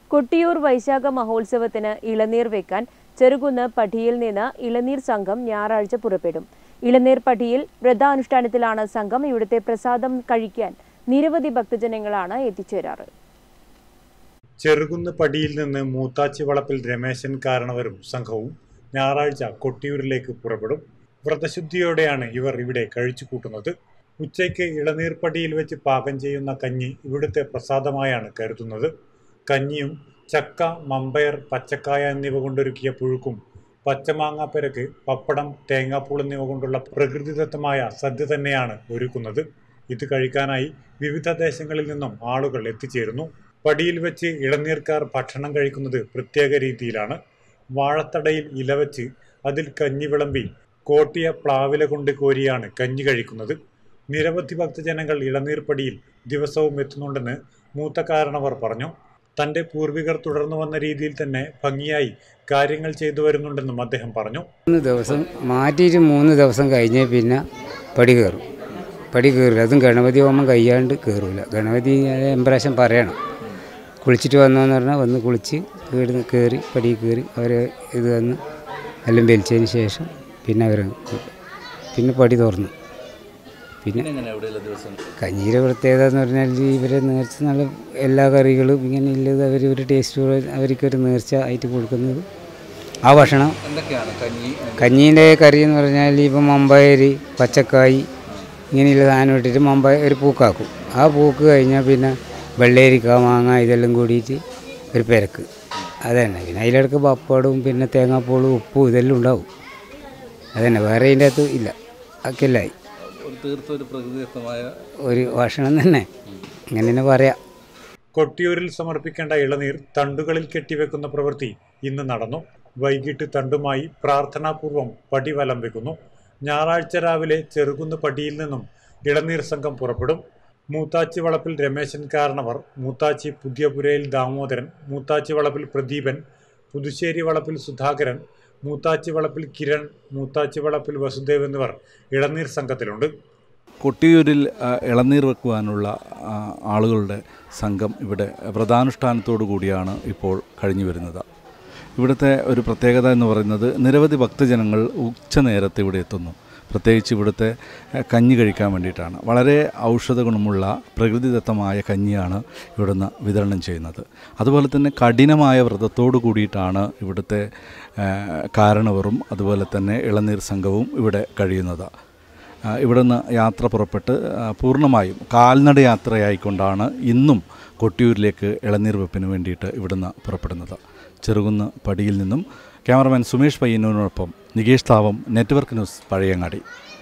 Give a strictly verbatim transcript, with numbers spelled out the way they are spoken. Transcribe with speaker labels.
Speaker 1: കൊട്ടിയൂർ വൈശാഖ മഹോത്സവത്തിന് ഇളനീർ വെക്കാൻ ചെറുകുന്ന് പടിയിൽ നിന്ന് ഇളനീർ സംഘം ഞായറാഴ്ച പുറപ്പെടും. ഇളനീർ പടിയിൽ വ്രതാനുഷ്ഠാനത്തിലാണ് സംഘം. ഇവിടുത്തെ പ്രസാദം കഴിക്കാൻ നിരവധി ഭക്തജനങ്ങളാണ് എത്തിച്ചേരാറ്.
Speaker 2: ചെറുകുന്ന് പടിയിൽ നിന്ന് മൂത്താച്ചി വളപ്പിൽ രമേശൻ കാരണവരും സംഘവും ഞായറാഴ്ച കൊട്ടിയൂരിലേക്ക് പുറപ്പെടും. വ്രതശുദ്ധിയോടെയാണ് ഇവർ ഇവിടെ കഴിച്ചു കൂട്ടുന്നത്. ഉച്ചയ്ക്ക് ഇളനീർ പടിയിൽ വെച്ച് പാകം ചെയ്യുന്ന കഞ്ഞി ഇവിടുത്തെ പ്രസാദമായാണ് കരുതുന്നത്. കഞ്ഞിയും ചക്ക, മമ്പയർ, പച്ചക്കായ എന്നിവ കൊണ്ടൊരുക്കിയ പുഴുക്കും പച്ചമാങ്ങാപ്പരക്ക്, പപ്പടം, തേങ്ങാപ്പൂൾ എന്നിവ കൊണ്ടുള്ള പ്രകൃതിദത്തമായ സദ്യ തന്നെയാണ് ഒരുക്കുന്നത്. ഇത് കഴിക്കാനായി വിവിധ ദേശങ്ങളിൽ നിന്നും ആളുകൾ എത്തിച്ചേരുന്നു. പടിയിൽ വെച്ച് ഇളനീർക്കാർ ഭക്ഷണം കഴിക്കുന്നത് പ്രത്യേക രീതിയിലാണ്. വാഴത്തടയിൽ ഇല വെച്ച് അതിൽ കഞ്ഞി വിളമ്പി കോട്ടിയ പ്ലാവില കൊണ്ട് കോരിയാണ് കഞ്ഞി കഴിക്കുന്നത്. നിരവധി ഭക്തജനങ്ങൾ ഇളനീർ പടിയിൽ ദിവസവും എത്തുന്നുണ്ടെന്ന് മൂത്ത കാരണവർ പറഞ്ഞു. തൻ്റെ പൂർവികർ തുടർന്നു വന്ന രീതിയിൽ തന്നെ ഭംഗിയായി കാര്യങ്ങൾ ചെയ്തു വരുന്നുണ്ടെന്നും അദ്ദേഹം പറഞ്ഞു.
Speaker 3: മൂന്ന് ദിവസം മാറ്റിയിട്ട് മൂന്ന് ദിവസം കഴിഞ്ഞ് പിന്നെ പടി കയറും. പടി കയറില്ല. അതും ഗണപതി ഹോമം കഴിയാണ്ട് കയറില്ല. ഗണപതി എംപ്രാവശ്യം പറയണം. കുളിച്ചിട്ട് വന്നതെന്ന് പറഞ്ഞാൽ വന്ന് കുളിച്ച് കയറി കയറി പടി കയറി അവർ ഇത് വന്ന് എല്ലാം വലിച്ചതിന് ശേഷം പിന്നെ അവർ പിന്നെ പടി തുറന്നു. പിന്നെ കഞ്ഞീരെ പ്രത്യേകത എന്ന് പറഞ്ഞാൽ ഇവരെ നേർച്ച നല്ല എല്ലാ കറികളും ഇങ്ങനെ ഉള്ളത് അവർ ഒരു ടേസ്റ്റ് അവർക്കൊരു നേർച്ച ആയിട്ട് കൊടുക്കുന്നത്. ആ ഭക്ഷണം കഞ്ഞീൻ്റെ കറി എന്ന് പറഞ്ഞാൽ ഇപ്പം മമ്പയരി, പച്ചക്കായി ഇങ്ങനെയുള്ള സാധനം ഇട്ടിട്ട് മമ്പയ ഒരു പൂക്കാക്കും. ആ പൂക്ക് കഴിഞ്ഞാൽ പിന്നെ വെള്ളരിക്ക, മാങ്ങ ഇതെല്ലാം കൂടിയിട്ട് ഒരു പെരക്ക് അതന്നെ. പിന്നെ അതിലിടക്ക് പപ്പടവും പിന്നെ തേങ്ങാപ്പൂളും ഉപ്പും ഇതെല്ലാം ഉണ്ടാവും. അതന്നെ, വേറെ അതിൻ്റെ അകത്ത് ഇല്ല. അക്കെല്ലായി
Speaker 4: തീർത്തൊരു പ്രകൃതിദത്തമായ ഒരു
Speaker 3: ഭക്ഷണം തന്നെ, ഇങ്ങനെ തന്നെ പറയാം.
Speaker 2: കൊട്ടിയൂരിൽ സമർപ്പിക്കേണ്ട ഇളനീർ തണ്ടുകളിൽ കെട്ടിവെക്കുന്ന പ്രവൃത്തി ഇന്ന് നടന്നു. വൈകിട്ട് തണ്ടുമായി പ്രാർത്ഥനാപൂർവം പടി വലം വെക്കുന്നു. ഞായറാഴ്ച രാവിലെ ചെറുകുന്ന് പടിയിൽ നിന്നും ഇളനീർ സംഘം പുറപ്പെടും. മൂത്താച്ചി വളപ്പിൽ രമേശൻ കാരണവർ, മൂത്താച്ചി പുതിയപുരയിൽ ദാമോദരൻ, മൂത്താച്ചി വളപ്പിൽ പ്രദീപൻ, പുതുശ്ശേരി വളപ്പിൽ സുധാകരൻ, മൂത്താച്ചി വളപ്പിൽ കിരൺ, മൂത്താച്ചി വളപ്പിൽ വസുദേവ് എന്നിവർ ഇളനീർ സംഘത്തിലുണ്ട്.
Speaker 4: കൊട്ടിയൂരിൽ ഇളനീർ വെക്കുവാനുള്ള ആളുകളുടെ സംഘം ഇവിടെ വ്രതാനുഷ്ഠാനത്തോടു കൂടിയാണ് ഇപ്പോൾ കഴിഞ്ഞു വരുന്നത്. ഇവിടുത്തെ ഒരു പ്രത്യേകത എന്ന് പറയുന്നത് നിരവധി ഭക്തജനങ്ങൾ ഉച്ചനേരത്തെ ഇവിടെ എത്തുന്നു. പ്രത്യേകിച്ച് ഇവിടുത്തെ കഞ്ഞി കഴിക്കാൻ വേണ്ടിയിട്ടാണ്. വളരെ ഔഷധ ഗുണമുള്ള പ്രകൃതിദത്തമായ കഞ്ഞിയാണ് ഇവിടുന്ന് വിതരണം ചെയ്യുന്നത്. അതുപോലെ തന്നെ കഠിനമായ വ്രതത്തോടു കൂടിയിട്ടാണ് ഇവിടുത്തെ കാരണവരും അതുപോലെ തന്നെ ഇളനീർ സംഘവും ഇവിടെ കഴിയുന്നത്. ഇവിടുന്ന് യാത്ര പുറപ്പെട്ട് പൂർണ്ണമായും കാൽനട യാത്രയായിക്കൊണ്ടാണ് ഇന്നും കൊട്ടിയൂരിലേക്ക് ഇളനീർ വെപ്പിന് വേണ്ടിയിട്ട് ഇവിടുന്ന് പുറപ്പെടുന്നത്. ചെറുകുന്ന് പടിയിൽ നിന്നും ക്യാമറമാൻ സുമേഷ് പയ്യന്നൂരിനൊപ്പം നികേഷ് താവം, നെറ്റ്വർക്ക് ന്യൂസ്, പഴയങ്ങാടി.